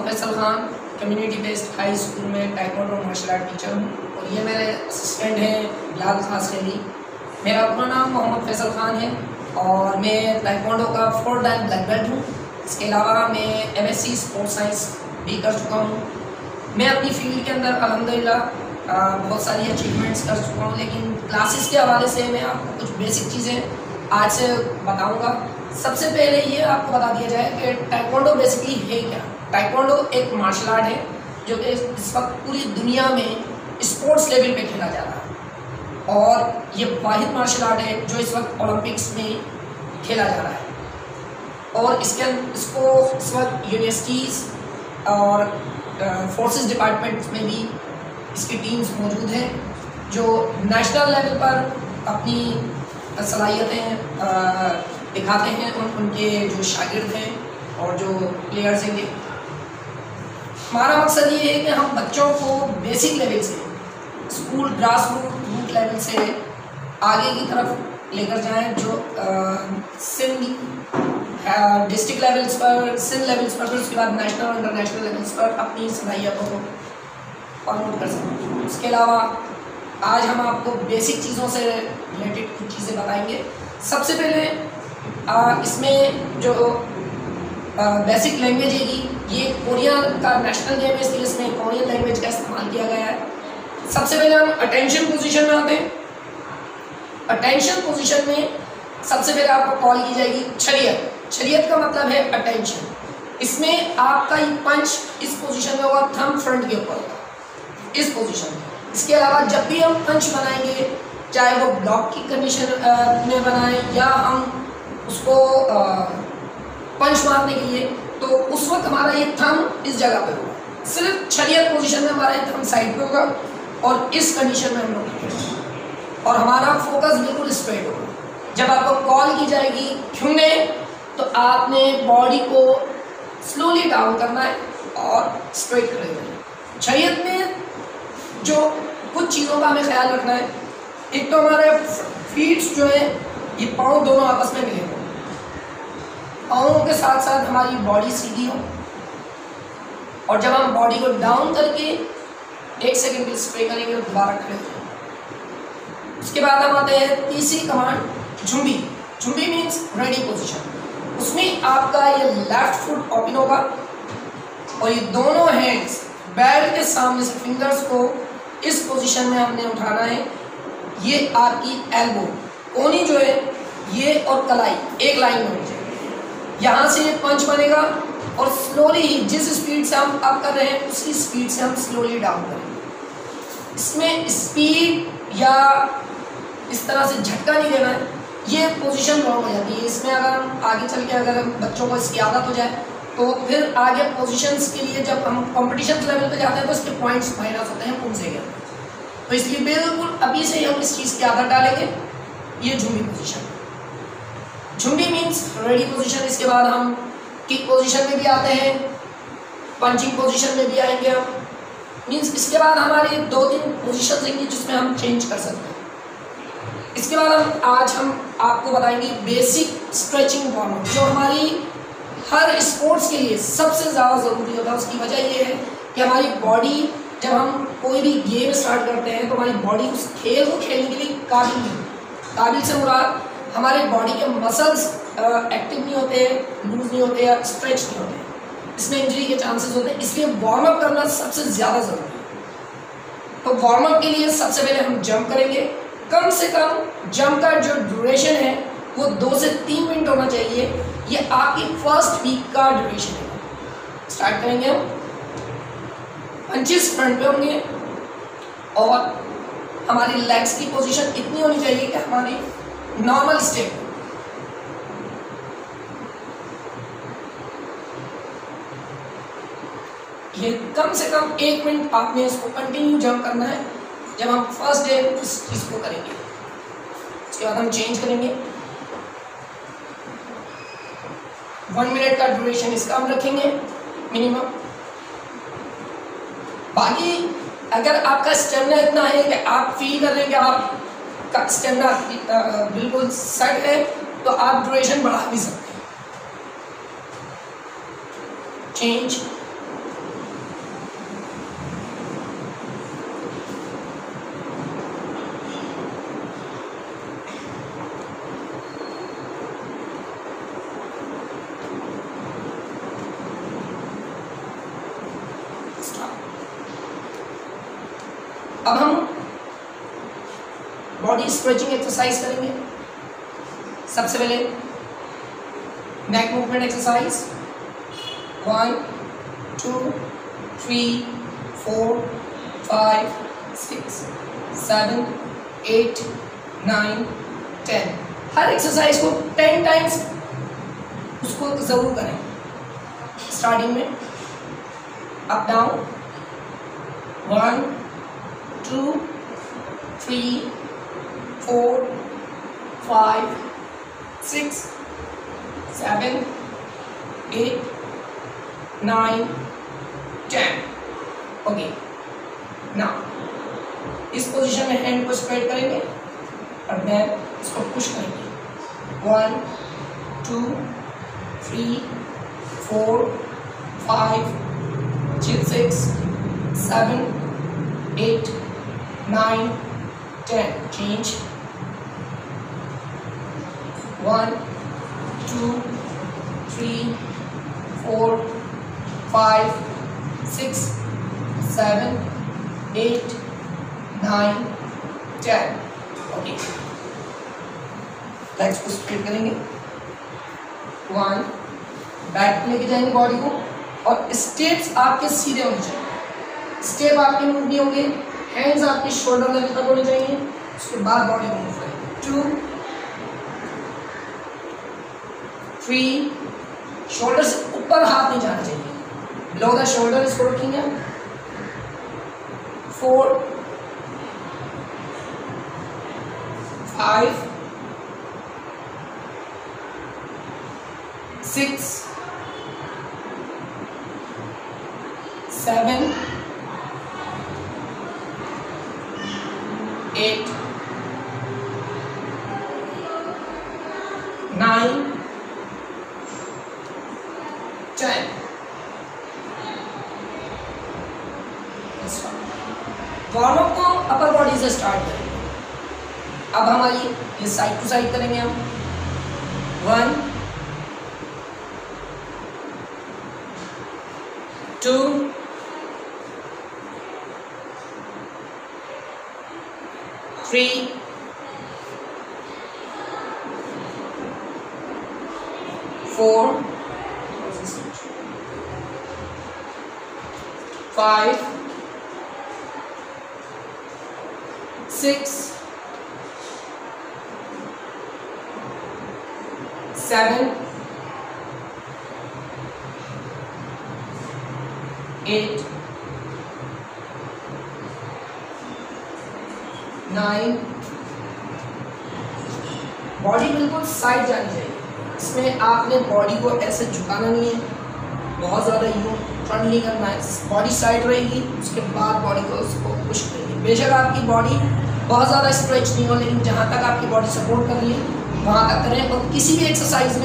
Faisal Khan community based high school में taekwondo martial art teacher हूँ और ये मेरे असिस्टेंट हैं बिलाल खास अली। मेरा अपना नाम मोहम्मद फैसल खान है और मैं टाइकोंडो का 4 टाइम ब्लैक बेल्ट हूँ। इसके अलावा मैं MSc स्पोर्ट्स साइंस भी कर चुका हूँ। मैं अपनी फील्ड के अंदर अल्हम्दुलिल्लाह बहुत सारी अचीवमेंट्स कर चुका हूँ, लेकिन क्लासेस के हवाले से मैं आपको कुछ बेसिक चीज़ें आज से बताऊँगा। सबसे पहले ये आपको बता दिया जाए कि टाइकोंडो बेसिकली है क्या। टाइकोंडो एक मार्शल आर्ट है जो कि इस वक्त पूरी दुनिया में स्पोर्ट्स लेवल पे खेला जा रहा है और ये वाहिद मार्शल आर्ट है जो इस वक्त ओलंपिक्स में खेला जा रहा है और इसको इस वक्त यूनिवर्सिटीज़ और फोर्सेस डिपार्टमेंट्स में भी इसकी टीम्स मौजूद हैं जो नेशनल लेवल पर अपनी सलाहियतें दिखाते हैं। उनके जो शागिर्द हैं और जो प्लेयर्स हैं, हमारा मकसद ये है कि हम बच्चों को बेसिक लेवल से स्कूल ग्रास रूट लेवल से आगे की तरफ लेकर जाएं, जो सिंध डिस्ट्रिक्ट लेवल्स पर, सिंध लेवल्स पर, फिर उसके बाद नेशनल और इंटरनेशनल लेवल्स पर अपनी सलाहियतों को प्रमोट कर सकें। उसके अलावा आज हम आपको बेसिक चीज़ों से रिलेटेड कुछ चीज़ें बताएंगे। सबसे पहले इसमें जो बेसिक लैंग्वेज है ये कोरिया का नेशनल गेम है, इसलिए इसमें कोरियन लैंग्वेज का इस्तेमाल किया गया है। सबसे पहले हम अटेंशन पोजीशन में आते हैं। अटेंशन पोजीशन में सबसे पहले आपको कॉल की जाएगी छरियत। छरियत का मतलब है अटेंशन। इसमें आपका ये पंच इस पोजीशन में होगा, थंब फ्रंट के ऊपर होगा इस पोजीशन में। इसके अलावा जब भी हम पंच बनाएंगे, चाहे वो ब्लॉक की कंडीशन में बनाएं या हम उसको पंच मारने के लिए, तो उस वक्त हमारा ये थंब इस जगह पे होगा। सिर्फ छरियत पोजीशन में हमारा ये थंब साइड पे होगा और इस कंडीशन में हम लोग और हमारा फोकस बिल्कुल स्ट्रेट होगा। जब आपको कॉल की जाएगी ख्युंगने, तो आपने बॉडी को स्लोली डाउन करना है और स्ट्रेट करेंगे। छरियत में जो कुछ चीज़ों का हमें ख्याल रखना है, एक तो हमारे फीट्स जो है ये पाँव दोनों आपस में मिले हों, पाँवों के साथ साथ हमारी बॉडी सीधी हो और जब हम बॉडी को डाउन करके 1 सेकंड के लिए स्प्रे करेंगे और दोबारा खड़े हो। उसके बाद हम आते हैं तीसरी कमांड झुंबी। झुंबी मीन्स रेडी पोजीशन। उसमें आपका ये लेफ्ट फुट ओपन होगा और ये दोनों हैंड्स बेल्ट के सामने से फिंगर्स को इस पोजीशन में हमने उठाना है। ये आपकी एल्बो कोनी जो है ये और कलाई एक लाइन में होनी चाहिए। यहाँ से ये पंच बनेगा और स्लोली ही जिस स्पीड से हम अप कर रहे हैं उसी स्पीड से हम स्लोली डाउन करेंगे। इसमें स्पीड या इस तरह से झटका नहीं देना है, ये पोजीशन रॉन्ग हो जाती है। इसमें अगर हम आगे चल के अगर बच्चों को इसकी आदत हो जाए तो फिर आगे पोजीशंस के लिए जब हम कॉम्पिटिशन लेवल पे जाते हैं तो इसके पॉइंट्स माइनस होते हैं उनसे के। तो इसलिए बिल्कुल अभी से हम इस चीज़ की आदत डालेंगे। ये झुंबी पोजीशन, झुंबी मीन्स रेडी पोजीशन। इसके बाद हम किक पोजीशन में भी आते हैं, पंचिंग पोजीशन में भी आएंगे हम। मीन्स इसके बाद हमारी 2-3 पोजीशन होंगी जिसमें हम चेंज कर सकते हैं। इसके बाद आज हम आपको बताएंगे बेसिक स्ट्रेचिंग वार्म अप, जो हमारी हर स्पोर्ट्स के लिए सबसे ज़्यादा ज़रूरी होता है। उसकी वजह ये है कि हमारी बॉडी, जब हम कोई भी गेम स्टार्ट करते हैं तो हमारी बॉडी उस खेल को खेलने के लिए काबिल नहीं। काबिल से मुराद हमारे बॉडी के मसल्स एक्टिव नहीं होते, लूज नहीं होते या स्ट्रेच नहीं होते, इसमें इंजरी के चांसेस होते हैं। इसलिए वार्म अप करना सबसे ज़्यादा ज़रूरी है। तो वार्म अप के लिए सबसे पहले हम जंप करेंगे। कम से कम जंप का जो ड्यूरेशन है वो 2 से 3 मिनट होना चाहिए। ये आपकी फर्स्ट वीक का ड्यूरेशन है। स्टार्ट करेंगे हम, पंचेस फ्रंट पे होंगे और हमारी लेग्स की पोजीशन इतनी होनी चाहिए कि हमारी नॉर्मल स्टेप। ये कम से कम 1 मिनट आपने इसको कंटिन्यू जंप करना है जब हम फर्स्ट डे इस चीज़ को करेंगे। उसके बाद हम चेंज करेंगे। 1 मिनट का ड्यूरेशन इसका हम रखेंगे मिनिमम। बाकी अगर आपका स्टेमिना इतना है कि आप फील कर रहे हैं कि आपका स्टेमिना बिल्कुल सेट है तो आप ड्यूरेशन बढ़ा भी सकते हैं। चेंज अब हम बॉडी स्ट्रेचिंग एक्सरसाइज करेंगे। सबसे पहले नेक मूवमेंट एक्सरसाइज 1 2 3 4 5 6 7 8 9 10। हर एक्सरसाइज को 10 टाइम्स उसको ज़रूर करें। स्टार्टिंग में अप डाउन 1 2 3 4 5 6 7 8 9 10। ओके, नाउ इस पोजीशन में हैंड को स्प्रेड करेंगे और देन इसको पुश करेंगे। 1 2 3 4 5 6 7 8 9 10। चेंज 1 2 3 4 5 6 7 8 9 10। ओके, लेग्स को स्ट्रेट करेंगे। 1 बैक लेके जाएंगे बॉडी को और स्टेप्स आपके सीधे होने चाहिए। स्टेप आपके मूव नहीं होंगे, हैंड्स आपके शोल्डर लेवल तक होने चाहिए। उसके बाद बॉडी को मूव करेंगे। 2 3, शोल्डर से ऊपर हाथ नहीं जाना चाहिए, बिलो द शोल्डर इसको रखेंगे। 4 5 6 7 8 9 10। वार्म अप को अपर बॉडी से स्टार्ट करेंगे। अब हमारी ये साइड टू साइड करेंगे हम। 1 2 3 4 5 6 7 8 9। बॉडी बिल्कुल साइड जानी चाहिए। इसमें आपने बॉडी को ऐसे झुकाना नहीं है, बहुत ज़्यादा यूँ फ्रंट नहीं करना है। बॉडी साइड रहेगी, उसके बाद बॉडी को उसको पुश करेंगे। बेशक आपकी बॉडी बहुत ज़्यादा स्ट्रेच नहीं हो, लेकिन जहाँ तक आपकी बॉडी सपोर्ट कर रही है वहाँ तक करें। और किसी भी एक्सरसाइज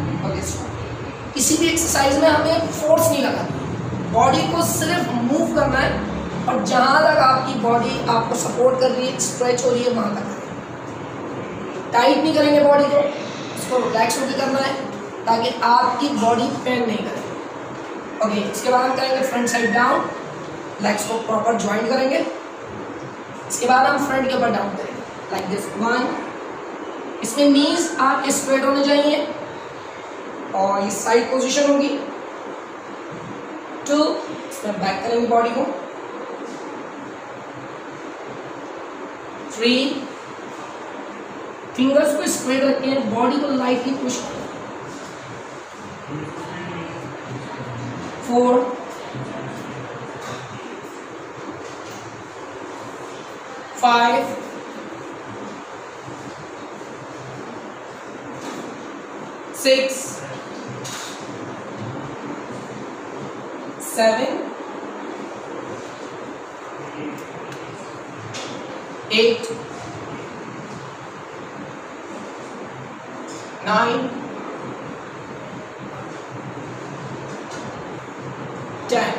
में हमें फोर्स नहीं लगाना, बॉडी को सिर्फ मूव करना है और जहाँ तक आपकी बॉडी आपको सपोर्ट कर रही है, स्ट्रेच हो रही है, वहाँ तक करें। टाइट नहीं करेंगे बॉडी को, इसको रिलैक्स होकर करना है ताकि आपकी बॉडी पेन नहीं करे। ओके, इसके बाद हम करेंगे फ्रंट साइड डाउन। लेग्स को प्रॉपर ज्वाइंट करेंगे। इसके बाद हम फ्रंट के ऊपर डाउन करेंगे लाइक दिस। 1, इसमें नीज आपके स्ट्रेट होने चाहिए और ये साइड पोजीशन होगी। 2, इसमें बैक करेंगे बॉडी को। 3, फिंगर्स को स्ट्रेट रखें, बॉडी को लाइटली पुश करें। 4, 5, 6, 7, 8, 9, 10।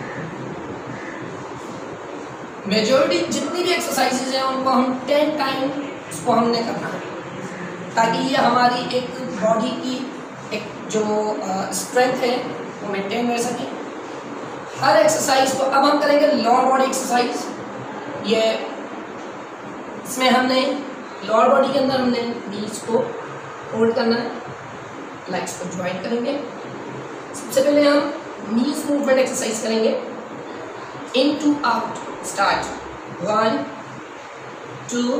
मेजॉरिटी जितनी भी एक्सरसाइजेज हैं उनको हम 10 टाइम उसको हमने करना है ताकि ये हमारी एक बॉडी की एक जो स्ट्रेंथ है वो मेंटेन रह सके। हर एक्सरसाइज को अब हम करेंगे लोअर बॉडी एक्सरसाइज। ये इसमें हमने लोअर बॉडी के अंदर हमने नीज को होल्ड करना है, लेग्स को ज्वाइन करेंगे। सबसे पहले हम नीज मूवमेंट एक्सरसाइज करेंगे। In to out start 1 2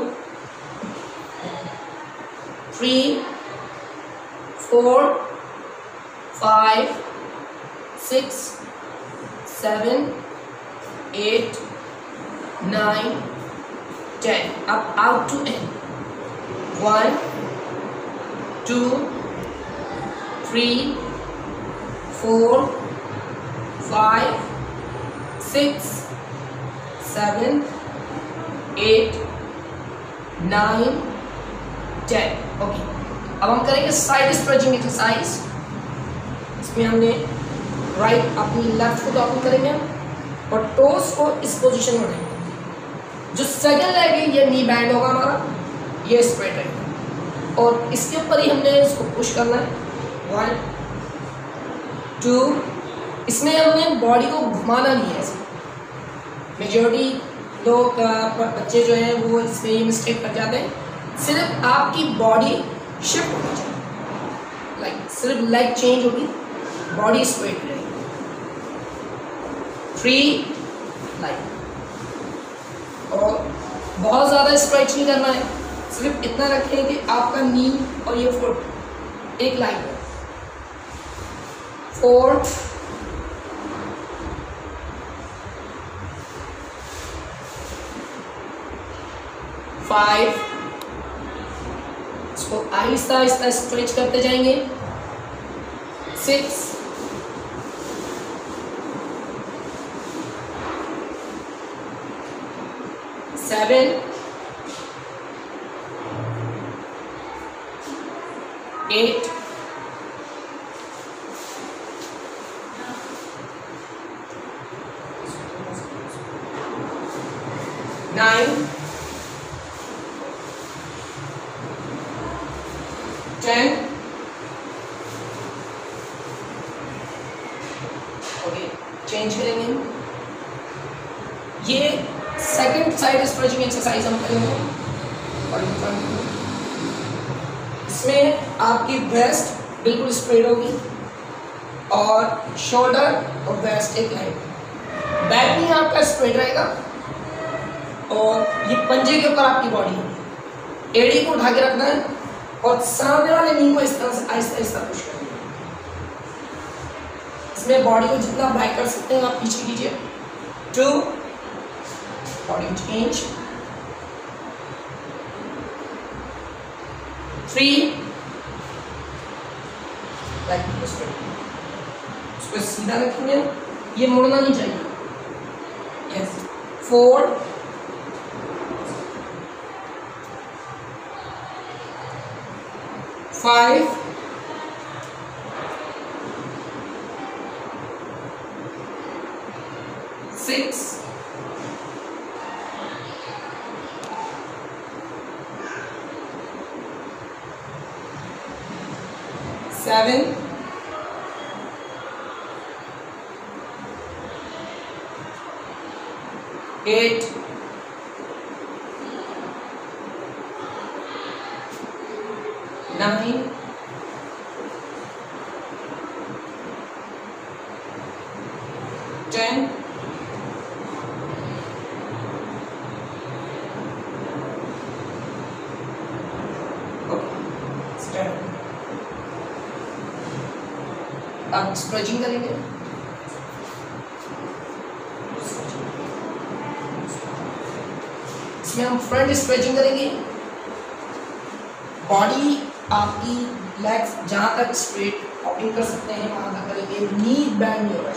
3 4 5 6 7 8 9 10। अब out to in 1 2 3 4 5 6 7 8 9 10। ओके, अब हम करेंगे साइड स्ट्रेचिंग एक्सरसाइज। इसमें हमने राइट अपनी लेफ्ट फुट ओपन करेंगे और टोस को इस पोजीशन में रहेंगे। जो सेकंड लेग है ये नी बैंड होगा हमारा, ये स्ट्रेट रहेगा और इसके ऊपर ही हमने इसको पुश करना है। 1 2। इसमें हमने बॉडी को घुमाना नहीं है। ऐसे मेजॉरिटी लोग बच्चे जो हैं वो इसमें ये मिस्टेक कर जाते हैं। सिर्फ आपकी बॉडी शिफ्ट होनी चाहिए, लाइक सिर्फ लेग चेंज होगी, बॉडी स्ट्रेट रहेगी। 3 लाइक, और बहुत ज़्यादा स्ट्रेच नहीं करना है, सिर्फ इतना रखें कि आपका नी और ये फुट एक लाइन है। 4 5। इसको आहिस्ता आहिस्ता स्ट्रेच करते जाएंगे। 6 7 8 9 10। ओके, चेंज करेंगे। ये सेकंड साइड स्ट्रेचिंग एक्सरसाइज हम करेंगे और इसमें आपकी ब्रेस्ट बिल्कुल स्ट्रेट होगी और शोल्डर और ब्रेस्ट एक लाइन, बैक भी आपका स्ट्रेट रहेगा और ये पंजे के ऊपर आपकी बॉडी होगी। एड़ी को उठा के रखना है और सामने वाले नी को इस तरह से आहिस्ता आहिस्ता पुश करना है। इसमें बॉडी को जितना बैक कर सकते हैं आप पीछे कीजिए। 2 बॉडी चेंज। 3 लाइक इसको सीधा रखेंगे, ये मुड़ना नहीं चाहिए। यस। 4 5 6 7 8 9 10। अब स्ट्रेचिंग करेंगे। इसमें हम फ्रंट स्ट्रेचिंग करेंगे। बॉडी आपकी लेग्स जहां तक स्ट्रेट हॉपिंग कर सकते हैं वहां तक करेंगे, नी बैंड नहीं होगा।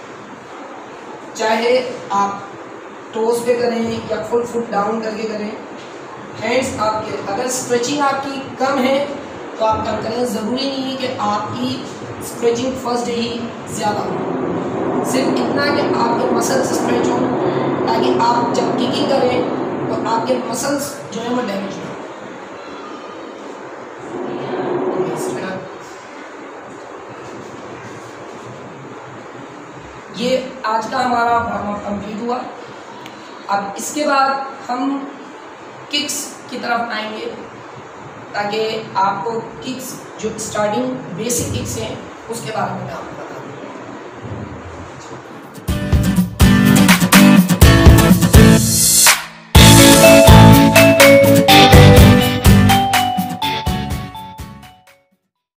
चाहे आप टोस पे करें या फुल फुट डाउन करके करें, हैंड्स आपके, अगर स्ट्रेचिंग आपकी कम है तो आप कम करें। ज़रूरी नहीं है कि आपकी स्ट्रेचिंग फर्स्ट डे ही ज़्यादा हो, सिर्फ इतना कि आपके मसल्स स्ट्रेच हो ताकि आप जब किकिंग करें तो आपके मसल्स जो है वो डैमेज ना हो। ये आज का हमारा वार्म अप कंप्लीट हुआ। अब इसके बाद हम किक्स की तरफ आएंगे, ताकि आपको किक्स जो स्टार्टिंग बेसिक किक्स हैं उसके बारे में मैं आपको